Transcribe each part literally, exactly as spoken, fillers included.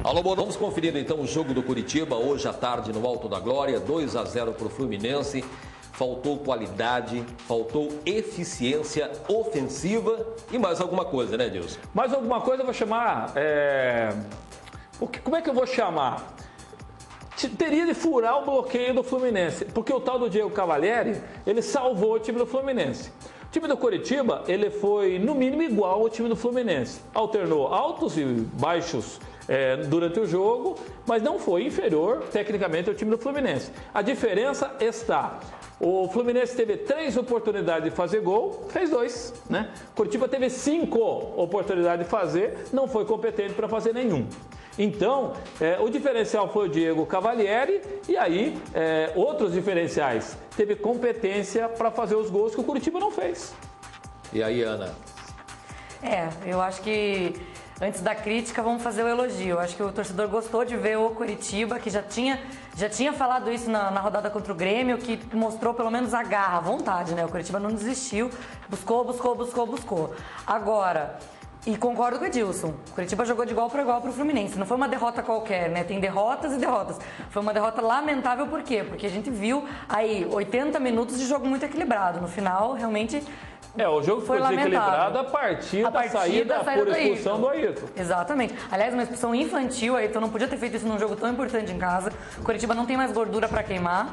Alô, bom, vamos conferir então o jogo do Curitiba hoje à tarde no Alto da Glória, dois a zero para o Fluminense. Faltou qualidade, faltou eficiência ofensiva e mais alguma coisa, né, Dilson? Mais alguma coisa eu vou chamar... É... O que, como é que eu vou chamar? Teria de furar o bloqueio do Fluminense, porque o tal do Diego Cavalieri, ele salvou o time do Fluminense. O time do Curitiba, ele foi no mínimo igual ao time do Fluminense. Alternou altos e baixos é, durante o jogo, mas não foi inferior tecnicamente ao time do Fluminense. A diferença está... O Fluminense teve três oportunidades de fazer gol, fez dois, né? O Curitiba teve cinco oportunidades de fazer, não foi competente para fazer nenhum. Então, é, o diferencial foi o Diego Cavalieri e aí é, outros diferenciais. Teve competência para fazer os gols que o Curitiba não fez. E aí, Ana? É, eu acho que antes da crítica vamos fazer o elogio. Eu acho que o torcedor gostou de ver o Curitiba, que já tinha, já tinha falado isso na, na rodada contra o Grêmio, que mostrou pelo menos a garra, a vontade, né? O Curitiba não desistiu, buscou, buscou, buscou, buscou. Agora... E concordo com o Edilson, o Curitiba jogou de igual para igual para o Fluminense, não foi uma derrota qualquer, né? Tem derrotas e derrotas. Foi uma derrota lamentável, por quê? Porque a gente viu aí oitenta minutos de jogo muito equilibrado. No final, realmente... É, o jogo foi desequilibrado a partir a da partir saída, da saída por expulsão do Ayrton. Exatamente. Aliás, uma expulsão infantil, o Ayrton não podia ter feito isso num jogo tão importante em casa. O Curitiba não tem mais gordura para queimar.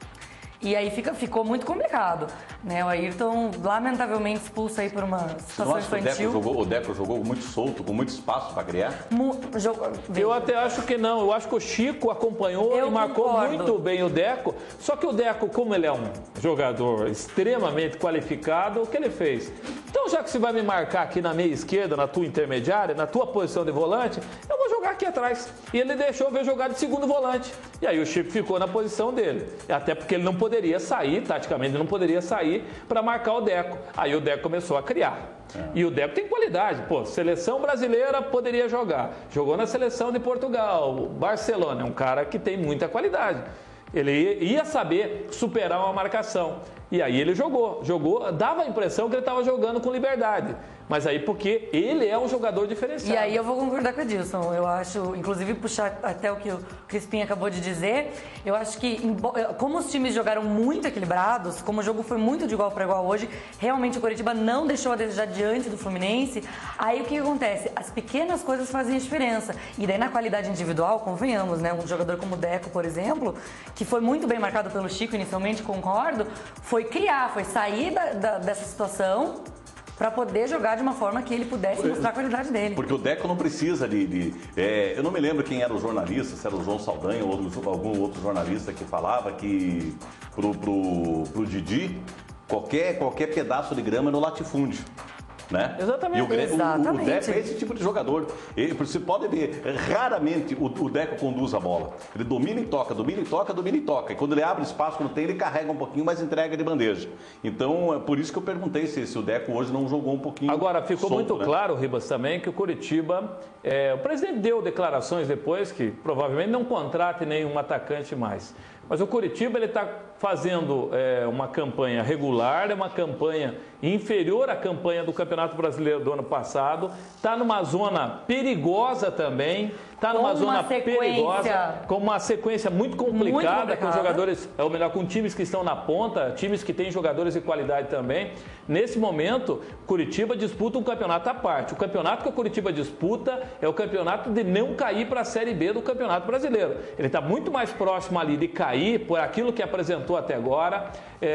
E aí fica, ficou muito complicado, né? O Ayrton, lamentavelmente, expulso aí por uma situação infantil. O Deco, jogou, o Deco jogou muito solto, com muito espaço para criar? Mu jogo, eu até acho que não. Eu acho que o Chico acompanhou eu e marcou concordo. muito bem o Deco. Só que o Deco, como ele é um jogador extremamente qualificado, o que ele fez? Então, já que você vai me marcar aqui na meia esquerda, na tua intermediária, na tua posição de volante, eu vou jogar aqui atrás. E ele deixou ver jogar de segundo volante. E aí o Chico ficou na posição dele. Até porque ele não poderia sair, taticamente não poderia sair para marcar o Deco. Aí o Deco começou a criar. É. E o Deco tem qualidade. Pô, seleção brasileira poderia jogar. Jogou na seleção de Portugal. Barcelona é um cara que tem muita qualidade. Ele ia saber superar uma marcação. E aí ele jogou. Jogou, dava a impressão que ele estava jogando com liberdade. Mas aí porque ele é um jogador diferenciado. E aí eu vou concordar com o Edilson. Eu acho, inclusive puxar até o que o Crispim acabou de dizer, eu acho que como os times jogaram muito equilibrados, como o jogo foi muito de igual para igual hoje, realmente o Curitiba não deixou a desejar diante do Fluminense. Aí o que acontece? As pequenas coisas fazem a diferença. E daí na qualidade individual, convenhamos, né? Um jogador como o Deco, por exemplo, que foi muito bem marcado pelo Chico inicialmente, concordo, foi criar, foi sair da, da, dessa situação para poder jogar de uma forma que ele pudesse mostrar a qualidade dele. Porque o Deco não precisa de... de é, eu não me lembro quem era o jornalista, se era o João Saldanha ou algum outro jornalista que falava que pro, pro, pro Didi, qualquer, qualquer pedaço de grama é no latifúndio. Né? Exatamente. E o, Grêmio, Exatamente. O, o Deco é esse tipo de jogador. Ele, você pode ver, raramente o, o Deco conduz a bola. Ele domina e toca, domina e toca, domina e toca. E quando ele abre espaço, quando tem, ele carrega um pouquinho, mas entrega de bandeja. Então, é por isso que eu perguntei se, se o Deco hoje não jogou um pouquinho. Agora, ficou solto, muito né? claro, Ribas, também, que o Curitiba... É, o presidente deu declarações depois que provavelmente não contrate nenhum atacante mais. Mas o Curitiba ele está fazendo é, uma campanha regular, é uma campanha inferior à campanha do Campeonato Brasileiro do ano passado, está numa zona perigosa também, está numa zona perigosa, com uma sequência muito complicada, muito com jogadores, é ou melhor, com times que estão na ponta, times que têm jogadores de qualidade também. Nesse momento, Curitiba disputa um campeonato à parte. O campeonato que o Curitiba disputa é o campeonato de não cair para a Série B do Campeonato Brasileiro. Ele está muito mais próximo ali de cair por aquilo que apresentou até agora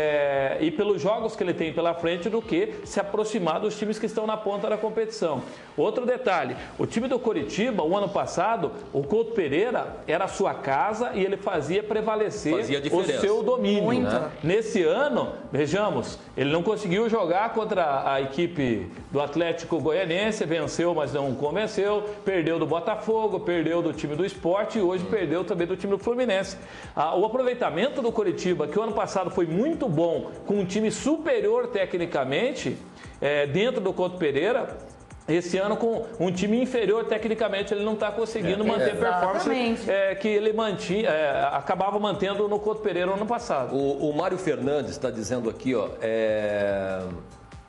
é, e pelos jogos que ele tem pela frente do que se aproximar dos times que estão na ponta da competição. Outro detalhe, o time do Curitiba, o ano passado, o Couto Pereira era a sua casa e ele fazia prevalecer fazia o seu domínio. Né? Nesse ano, vejamos, ele não conseguiu jogar contra a equipe do Atlético Goianense, venceu, mas não convenceu, perdeu do Botafogo, perdeu do time do Sport e hoje hum. perdeu também do time do Fluminense. Ah, o aproveitamento do Curitiba, que o ano passado foi muito bom, com um time superior tecnicamente, é, dentro do Couto Pereira, esse ano com um time inferior tecnicamente ele não está conseguindo é, manter a é, performance é, que ele mantinha, é, acabava mantendo no Couto Pereira no ano passado. O, o Mário Fernandes está dizendo aqui, ó, é,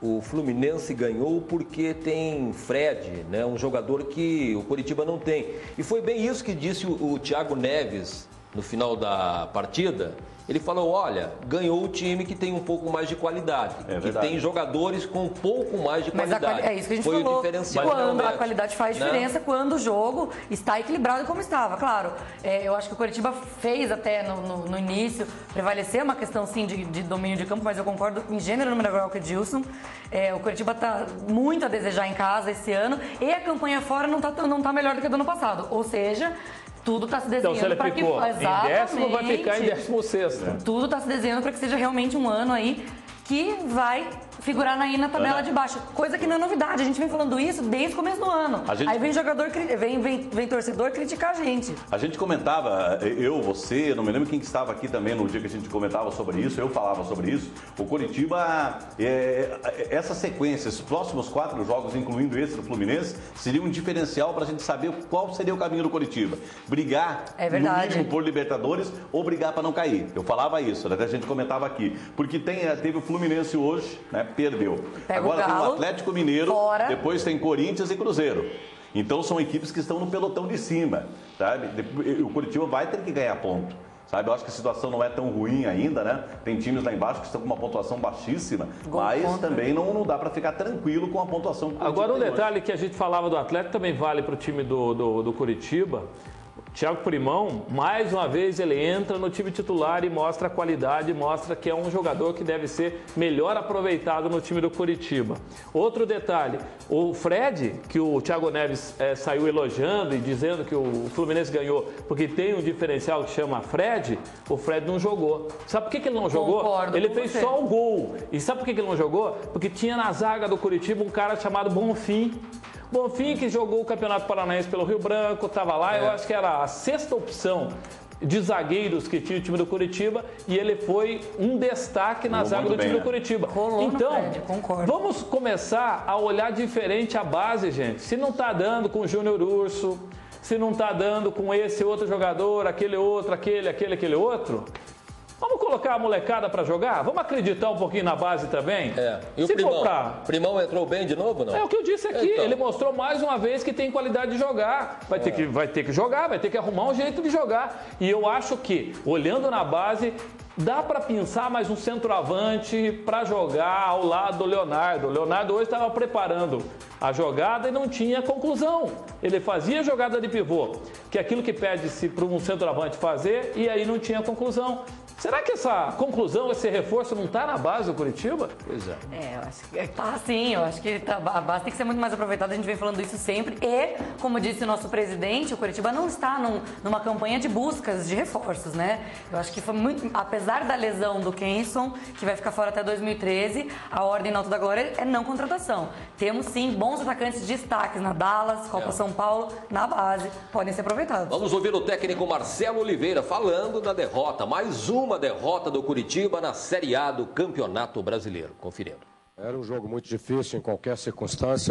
o Fluminense ganhou porque tem Fred, né? Um jogador que o Coritiba não tem. E foi bem isso que disse o, o Thiago Neves no final da partida. Ele falou, olha, ganhou o time que tem um pouco mais de qualidade, é que tem jogadores com um pouco mais de Mas qualidade. A, é isso que a gente Foi falou. O diferencial quando a qualidade faz diferença, né? Quando o jogo está equilibrado como estava. Claro, é, eu acho que o Coritiba fez até no, no, no início prevalecer uma questão sim de, de domínio de campo, mas eu concordo em gênero número grau com o Edilson. É, o Coritiba está muito a desejar em casa esse ano e a campanha fora não está não tá melhor do que a do ano passado. Ou seja, tudo está se desenhando então, se ele para ficou que... em décimo, vai ficar em décimo sexto. Tudo está se desenhando para que seja realmente um ano aí que vai figurar aí na tabela de baixo. Coisa que não é novidade. A gente vem falando isso desde o começo do ano. Gente... Aí vem jogador, vem, vem, vem torcedor criticar a gente. A gente comentava, eu, você, não me lembro quem estava aqui também no dia que a gente comentava sobre isso, eu falava sobre isso. O Coritiba, é, essa sequência, esses próximos quatro jogos, incluindo esse do Fluminense, seria um diferencial para a gente saber qual seria o caminho do Coritiba. Brigar, é verdade, no mínimo, por Libertadores ou brigar para não cair. Eu falava isso, até a gente comentava aqui. Porque tem, teve o Fluminense hoje, né? Perdeu. Pega Agora o Galo, tem o Atlético Mineiro, fora. Depois tem Corinthians e Cruzeiro. Então são equipes que estão no pelotão de cima, sabe? O Coritiba vai ter que ganhar ponto, sabe? Eu acho que a situação não é tão ruim ainda, né? Tem times lá embaixo que estão com uma pontuação baixíssima, Gol mas contra. também não, não dá para ficar tranquilo com a pontuação. Que o Agora um detalhe hoje. que a gente falava do Atlético também vale para o time do, do, do Coritiba. Thiago Primão, mais uma vez, ele entra no time titular e mostra a qualidade, mostra que é um jogador que deve ser melhor aproveitado no time do Coritiba. Outro detalhe, o Fred, que o Thiago Neves é, saiu elogiando e dizendo que o Fluminense ganhou porque tem um diferencial que chama Fred, o Fred não jogou. Sabe por que, que ele não jogou? Concordo ele com fez você. só o gol. E sabe por que, que ele não jogou? Porque tinha na zaga do Coritiba um cara chamado Bonfim. Bonfim, que jogou o Campeonato Paranaense pelo Rio Branco, estava lá, é. eu acho que era a sexta opção de zagueiros que tinha o time do Coritiba e ele foi um destaque na zaga do time do Coritiba. Então, vamos começar a olhar diferente a base, gente. Se não está dando com o Júnior Urso, se não está dando com esse outro jogador, aquele outro, aquele, aquele, aquele outro... Vamos colocar a molecada para jogar? Vamos acreditar um pouquinho na base também? É. E o Se Primão? Pra... Primão entrou bem de novo, não? É o que eu disse aqui. Então. Ele mostrou mais uma vez que tem qualidade de jogar. Vai, é. ter que, vai ter que jogar, vai ter que arrumar um jeito de jogar. E eu acho que, olhando na base, dá para pensar mais um centroavante para jogar ao lado do Leonardo. O Leonardo hoje estava preparando a jogada e não tinha conclusão. Ele fazia jogada de pivô, que é aquilo que pede-se para um centroavante fazer, e aí não tinha conclusão. Será que essa conclusão, esse reforço não está na base do Coritiba? Pois é. É, eu acho que está sim. Eu acho que tá, a base tem que ser muito mais aproveitada. A gente vem falando isso sempre. E, como disse o nosso presidente, o Coritiba não está num, numa campanha de buscas de reforços, né? Eu acho que foi muito... Apesar da lesão do Kenson, que vai ficar fora até dois mil e treze, a ordem na Alto da Glória é não contratação. Temos, sim, bons atacantes de destaques na Dallas, Copa é. São Paulo, na base. Podem ser aproveitados. Vamos ouvir o técnico Marcelo Oliveira falando da derrota. Mais uma Uma derrota do Coritiba na Série A do Campeonato Brasileiro. Conferindo. Era um jogo muito difícil em qualquer circunstância.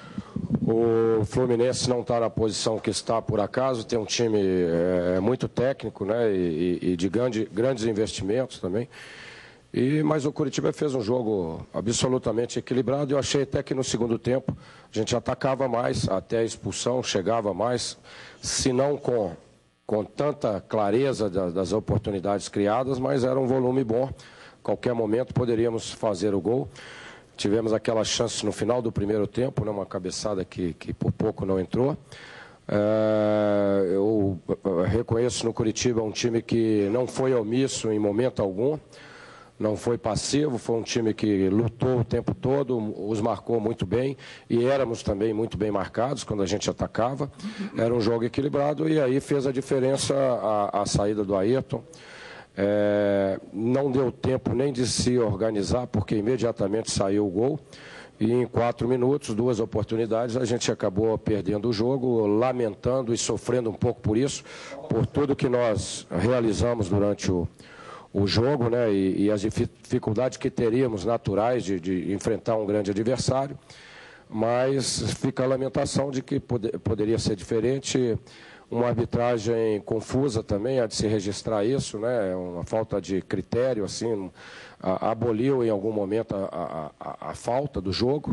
O Fluminense não está na posição que está por acaso, tem um time é, muito técnico, né, e, e de grande, grandes investimentos também. E, mas o Coritiba fez um jogo absolutamente equilibrado. Eu achei até que no segundo tempo a gente atacava mais, até a expulsão chegava mais, se não com... com tanta clareza das oportunidades criadas, mas era um volume bom. Qualquer momento poderíamos fazer o gol. Tivemos aquela chance no final do primeiro tempo, né, uma cabeçada que, que por pouco não entrou. É, eu reconheço no Coritiba um time que não foi omisso em momento algum, não foi passivo, foi um time que lutou o tempo todo, os marcou muito bem e éramos também muito bem marcados quando a gente atacava. Era um jogo equilibrado e aí fez a diferença a, a saída do Ayrton. É, não deu tempo nem de se organizar, porque imediatamente saiu o gol. E em quatro minutos, duas oportunidades, a gente acabou perdendo o jogo, lamentando e sofrendo um pouco por isso, por tudo que nós realizamos durante o o jogo, né, e, e as dificuldades que teríamos naturais de, de enfrentar um grande adversário, mas fica a lamentação de que pode, poderia ser diferente. Uma arbitragem confusa também, há de se registrar isso, né? Uma falta de critério, assim, a, aboliu em algum momento a, a, a, a falta do jogo.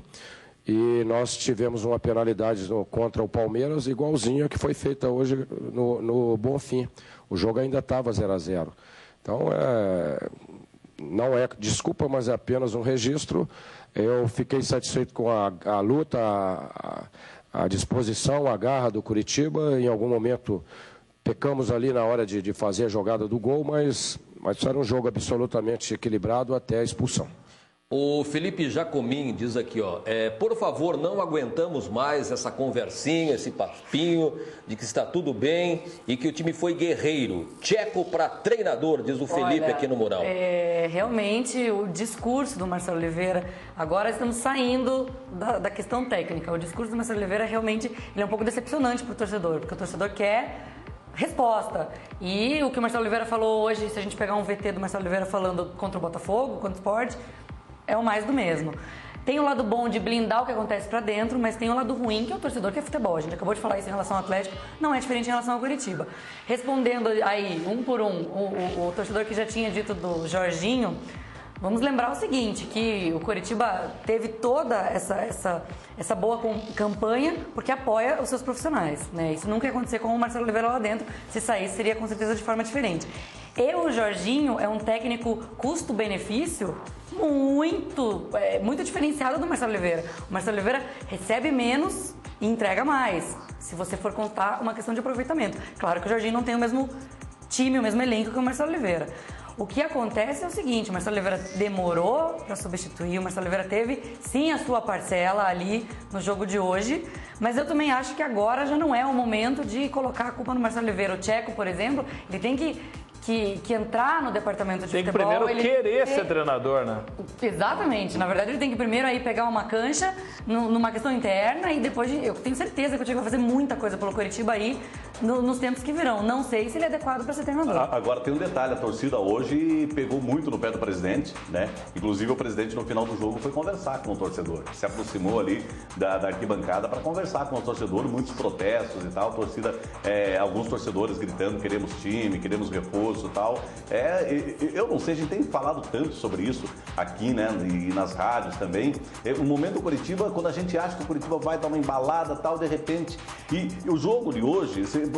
E nós tivemos uma penalidade no, contra o Palmeiras, igualzinha que foi feita hoje no, no Bonfim. O jogo ainda estava zero a zero. Então, é, não é desculpa, mas é apenas um registro. Eu fiquei satisfeito com a, a luta, a, a disposição, a garra do Curitiba. Em algum momento pecamos ali na hora de, de fazer a jogada do gol, mas, mas era um jogo absolutamente equilibrado até a expulsão. O Felipe Jacomim diz aqui, ó, é, por favor, não aguentamos mais essa conversinha, esse papinho de que está tudo bem e que o time foi guerreiro. Tcheco para treinador, diz o Felipe. Olha, aqui no mural. É, realmente, o discurso do Marcelo Oliveira, agora estamos saindo da, da questão técnica. O discurso do Marcelo Oliveira realmente ele é um pouco decepcionante para o torcedor, porque o torcedor quer resposta. E o que o Marcelo Oliveira falou hoje, se a gente pegar um V T do Marcelo Oliveira falando contra o Botafogo, contra o Sport, é o mais do mesmo. Tem o lado bom de blindar o que acontece pra dentro, mas tem o lado ruim, que é o torcedor que é futebol. A gente acabou de falar isso em relação ao Atlético, não é diferente em relação ao Curitiba. Respondendo aí, um por um, o, o, o torcedor que já tinha dito do Jorginho, vamos lembrar o seguinte, que o Curitiba teve toda essa, essa, essa boa campanha porque apoia os seus profissionais, né? Isso nunca ia acontecer com o Marcelo Oliveira lá dentro, se saísse seria com certeza de forma diferente. E o Jorginho é um técnico custo-benefício muito, é, muito diferenciado do Marcelo Oliveira. O Marcelo Oliveira recebe menos e entrega mais, se você for contar uma questão de aproveitamento. Claro que o Jorginho não tem o mesmo time, o mesmo elenco que o Marcelo Oliveira. O que acontece é o seguinte, o Marcelo Oliveira demorou para substituir, o Marcelo Oliveira teve sim a sua parcela ali no jogo de hoje, mas eu também acho que agora já não é o momento de colocar a culpa no Marcelo Oliveira. O Tcheco, por exemplo, ele tem que Que, que entrar no departamento de tem futebol... Tem que primeiro ele querer tem... ser treinador, né? Exatamente. Na verdade, ele tem que primeiro aí pegar uma cancha no, numa questão interna e depois... De... Eu tenho certeza que o Tcheco vai fazer muita coisa pelo Curitiba aí no, nos tempos que virão. Não sei se ele é adequado para ser treinador. Agora tem um detalhe, a torcida hoje pegou muito no pé do presidente, né? Inclusive o presidente no final do jogo foi conversar com o torcedor. Se aproximou ali da, da arquibancada para conversar com o torcedor, muitos protestos e tal. Torcida, é, alguns torcedores gritando, queremos time, queremos reforço e tal. É, eu não sei, a gente tem falado tanto sobre isso aqui, né? E nas rádios também. O momento do Curitiba, quando a gente acha que o Curitiba vai dar uma embalada tal, de repente. E, e o jogo de hoje,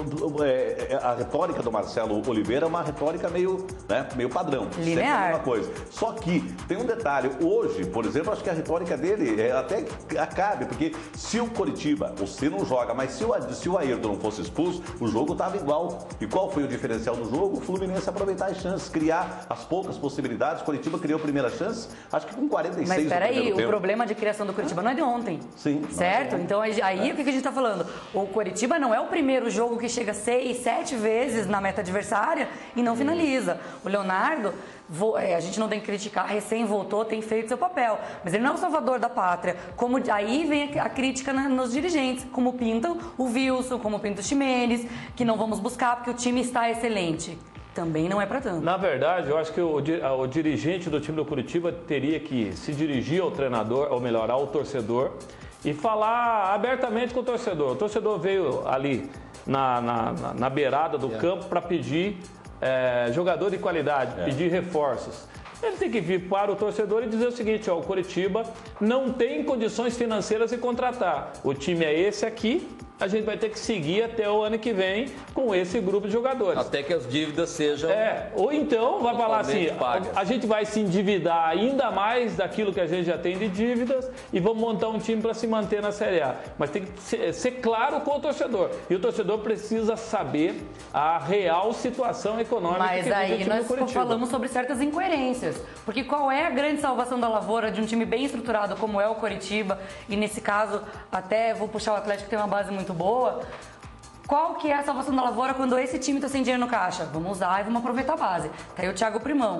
a retórica do Marcelo Oliveira é uma retórica meio, né, meio padrão. Linear. A mesma coisa. Só que tem um detalhe. Hoje, por exemplo, acho que a retórica dele é, até cabe, porque se o Curitiba, você não joga, mas se o, se o Ayrton não fosse expulso, o jogo estava igual. E qual foi o diferencial do jogo? O Fluminense aproveitar as chances, criar as poucas possibilidades. Curitiba criou a primeira chance, acho que com quarenta e seis. Mas peraí, o problema de criação do Curitiba não é de ontem. Sim. Certo? Então aí é. O que a gente está falando? O Curitiba não é o primeiro jogo que chega seis, sete vezes na meta adversária e não finaliza. O Leonardo, a gente não tem que criticar, recém voltou, tem feito seu papel. Mas ele não é o salvador da pátria. Como, aí vem a crítica nos dirigentes, como pintam o Wilson, como pintam o Ximenes, que não vamos buscar porque o time está excelente. Também não é para tanto. Na verdade, eu acho que o, o dirigente do time do Curitiba teria que se dirigir ao treinador, ou melhor, ao torcedor, e falar abertamente com o torcedor. O torcedor veio ali na, na, na, na beirada do é. campo para pedir é, jogador de qualidade, é. pedir reforços. Ele tem que vir para o torcedor e dizer o seguinte, ó, o Curitiba não tem condições financeiras de contratar. O time é esse aqui, a gente vai ter que seguir até o ano que vem com esse grupo de jogadores. Até que as dívidas sejam... É, ou então vai falar assim, pagas. A gente vai se endividar ainda mais daquilo que a gente já tem de dívidas e vamos montar um time para se manter na Série A. Mas tem que ser, ser claro com o torcedor. E o torcedor precisa saber a real situação econômica Mas que aí vive o time do nós falamos sobre certas incoerências. Porque qual é a grande salvação da lavoura de um time bem estruturado como é o Curitiba, e nesse caso até vou puxar o Atlético que tem uma base muito boa. Qual que é a salvação da lavoura quando esse time está sem dinheiro no caixa? Vamos usar e vamos aproveitar a base. Tá aí o Thiago Primão,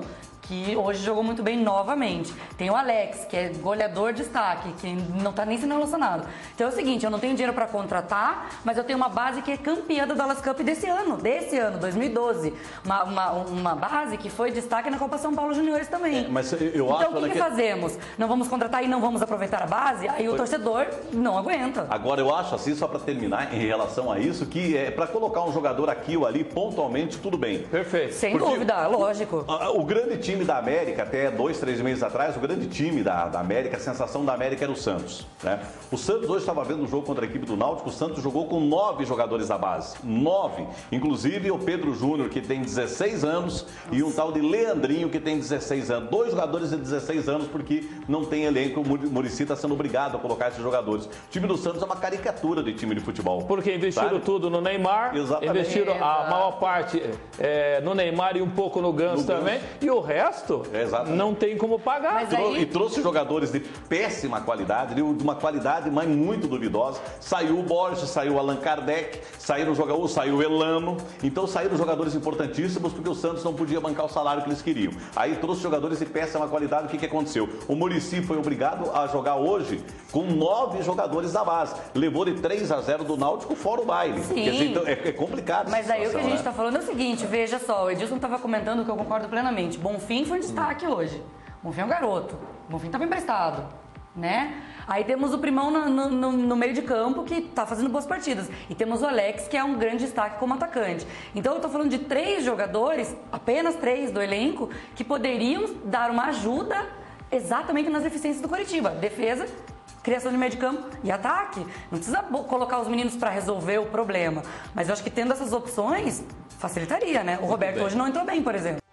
que hoje jogou muito bem novamente. Tem o Alex, que é goleador de destaque, que não tá nem sendo relacionado. Então é o seguinte, eu não tenho dinheiro para contratar, mas eu tenho uma base que é campeã da Dallas Cup desse ano, desse ano, dois mil e doze. Uma, uma, uma base que foi destaque na Copa São Paulo Juniores também. É, mas eu então acho o que, que, que fazemos? Não vamos contratar e não vamos aproveitar a base? Aí o torcedor não aguenta. Agora eu acho assim, só para terminar em relação a isso, que é para colocar um jogador aqui ou ali pontualmente, tudo bem. Perfeito. Sem Porque dúvida, lógico. O grande time da América, até dois, três meses atrás, o grande time da, da América, a sensação da América era o Santos. Né? O Santos hoje estava vendo um jogo contra a equipe do Náutico, o Santos jogou com nove jogadores da base. Nove. Inclusive o Pedro Júnior, que tem dezesseis anos, e um tal de Leandrinho, que tem dezesseis anos. Dois jogadores de dezesseis anos, porque não tem elenco, o Muricy está sendo obrigado a colocar esses jogadores. O time do Santos é uma caricatura de time de futebol. Porque investiram sabe? tudo no Neymar, Exatamente. investiram a maior parte é, no Neymar e um pouco no Ganso No também, Ganso. e o resto Exatamente. não tem como pagar. Mas Trou- aí- E trouxe jogadores de péssima qualidade, de uma qualidade, mas muito duvidosa. Saiu o Borges, saiu o Allan Kardec, saíram jogadores, saiu o Elano. Então saíram jogadores importantíssimos porque o Santos não podia bancar o salário que eles queriam. Aí trouxe jogadores de péssima qualidade. O que, que aconteceu? O Muricy foi obrigado a jogar hoje com nove jogadores da base. Levou de três a zero do Náutico fora o baile. Sim. Quer dizer, então, é, é complicado. Mas aí o que a gente né? está falando é o seguinte, veja só, o Edilson estava comentando que eu concordo plenamente. Bonfim foi um destaque hoje. Bonfim é um garoto. Bonfim estava emprestado, né? Aí temos o Primão no, no, no meio de campo que está fazendo boas partidas. E temos o Alex, que é um grande destaque como atacante. Então eu estou falando de três jogadores, apenas três do elenco, que poderiam dar uma ajuda exatamente nas deficiências do Coritiba. Defesa, criação de meio de campo e ataque. Não precisa colocar os meninos para resolver o problema. Mas eu acho que tendo essas opções, facilitaria, né? O Roberto hoje não entrou bem, por exemplo.